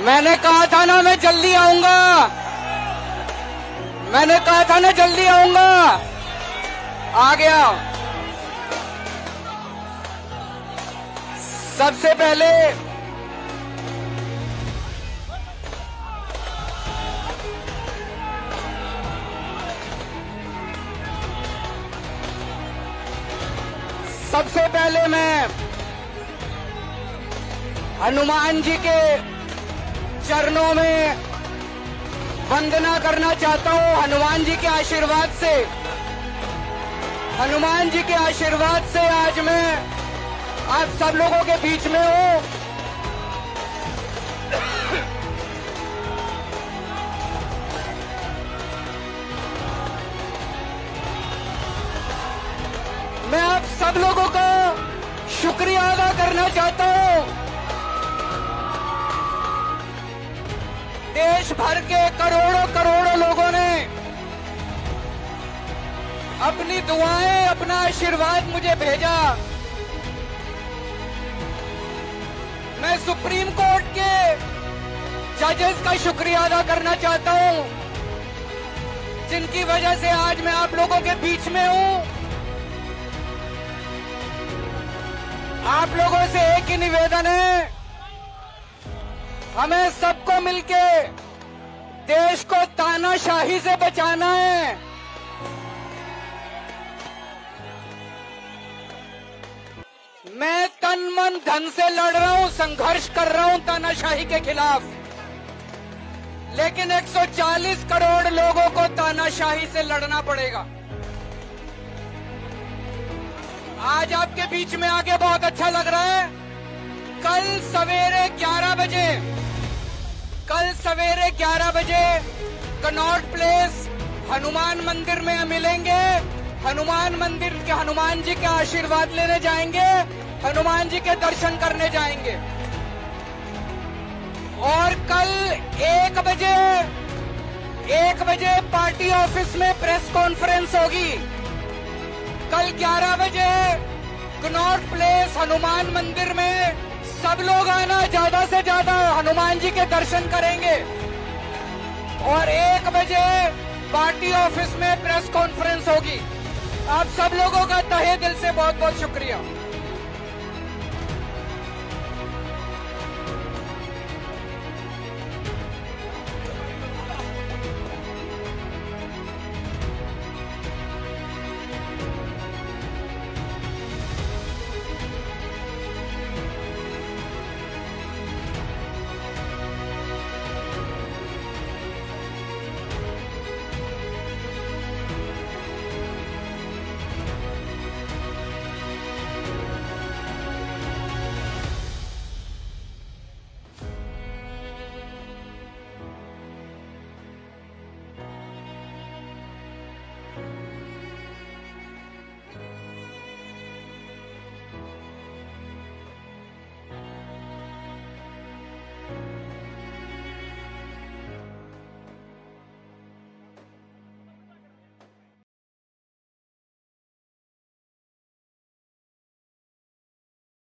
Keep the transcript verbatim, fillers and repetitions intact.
मैंने कहा था ना मैं जल्दी आऊंगा, मैंने कहा था ना जल्दी आऊंगा, आ गया। सबसे पहले सबसे पहले मैं हनुमान जी के चरणों में वंदना करना चाहता हूं। हनुमान जी के आशीर्वाद से हनुमान जी के आशीर्वाद से आज मैं आप सब लोगों के बीच में हूं। मैं आप सब लोगों का शुक्रिया अदा करना चाहता हूं। देश भर के करोड़ों करोड़ों लोगों ने अपनी दुआएं, अपना आशीर्वाद मुझे भेजा। मैं सुप्रीम कोर्ट के जजेस का शुक्रिया अदा करना चाहता हूं, जिनकी वजह से आज मैं आप लोगों के बीच में हूं। आप लोगों से एक ही निवेदन है, हमें सबको मिलके देश को तानाशाही से बचाना है। मैं तन मन धन से लड़ रहा हूं, संघर्ष कर रहा हूं तानाशाही के खिलाफ, लेकिन एक सौ चालीस करोड़ लोगों को तानाशाही से लड़ना पड़ेगा। आज आपके बीच में आके बहुत अच्छा लग रहा है। कल सवेरे ग्यारह बजे कल सवेरे ग्यारह बजे कनॉट प्लेस हनुमान मंदिर में मिलेंगे। हनुमान मंदिर के हनुमान जी के आशीर्वाद लेने जाएंगे, हनुमान जी के दर्शन करने जाएंगे। और कल एक बजे एक बजे पार्टी ऑफिस में प्रेस कॉन्फ्रेंस होगी। कल ग्यारह बजे कनॉट प्लेस हनुमान मंदिर में सब लोग आना, ज्यादा से ज्यादा हनुमान जी के दर्शन करेंगे। और एक बजे पार्टी ऑफिस में प्रेस कॉन्फ्रेंस होगी। आप सब लोगों का तहे दिल से बहुत बहुत शुक्रिया।